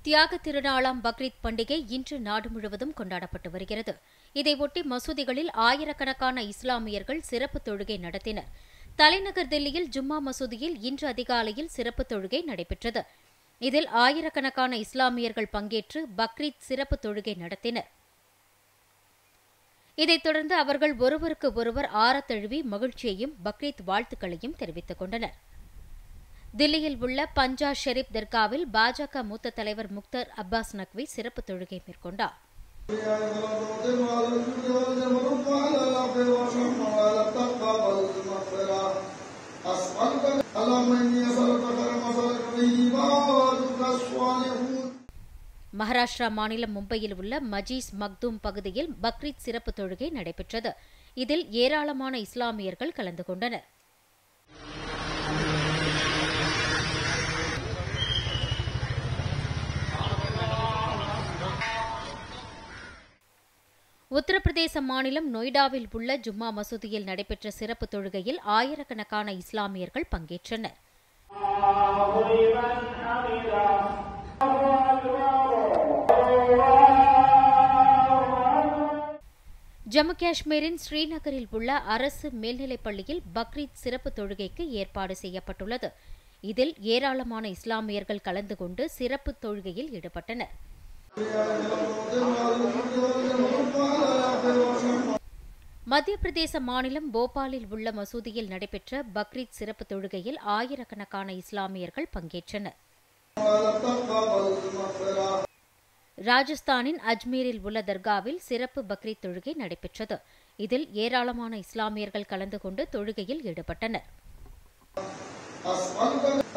தியாக திருநாளாம் பக்ரீத் பண்டிகை இன்று நாடு முழுவதும் கொண்டாடப்பட்டு வருகிறது. இதையொட்டி மசூதிகளில் ஆயிரக்கணக்கான இஸ்லாமியர்கள் சிறப்பு தொழுகை நடத்தினர். தலைநகர் தில்லியில் ஜும்மா மசூதியில் இன்று அதிகாலையில் சிறப்பு தொழுகை நடைபெற்றது. இதில் ஆயிரக்கணக்கான இஸ்லாமியர்கள் பங்கேற்று பக்ரீத் சிறப்பு தொழுகை நடத்தினர். இதைத் தொடர்ந்து அவர்கள் ஒருவருக்கு ஒருவர் ஆரத்தழுவி மகிழ்ச்சியையும் பக்ரீத் வாழ்த்துக்களையும் தெரிவித்துக் கொண்டனர். தில்லியில் உள்ள பஞ்சா ஷெரீப் தர்காவில் பாஜக மூத்த தலைவர் முக்தார் அப்பாஸ் நக்வி சிறப்பு தொழுகை மேற்கொண்டார். மகாராஷ்டிரா மாநிலம் மும்பையில் உள்ள மஜீஸ் மக்தூம் பகுதியில் பக்ரீத் சிறப்பு தொழுகை நடைபெற்றது. இதில் ஏராளமான இஸ்லாமியர்கள் கலந்து கொண்டனர். உத்தரப்பிரதேச மாநிலம் நொய்டாவில் உள்ள ஜும்மா மசூதியில் நடைபெற்ற சிறப்பு தொழுகையில் ஆயிரக்கணக்கான இஸ்லாமியர்கள் பங்கேற்றனர். ஜம்மு காஷ்மீரின் ஸ்ரீநகரில் உள்ள அரசு மேல்நிலைப் பள்ளியில் பக்ரீத் சிறப்பு தொழுகைக்கு ஏற்பாடு செய்யப்பட்டுள்ளது. இதில் ஏராளமான இஸ்லாமியர்கள் கலந்து கொண்டு சிறப்பு தொழுகையில் ஈடுபட்டனர். மத்திய பிரதேச மாநிலம் போபாலில் உள்ள மசூதியில் நடைபெற்ற பக்ரீத் சிறப்பு தொழுகையில் ஆயிரக்கணக்கான இஸ்லாமியர்கள் பங்கேற்றனர். ராஜஸ்தானின் அஜ்மீரில் உள்ள தர்காவில் சிறப்பு பக்ரீத் தொழுகை நடைபெற்றது. இதில் ஏராளமான இஸ்லாமியர்கள் கலந்து கொண்டு தொழுகையில் ஈடுபட்டனர்.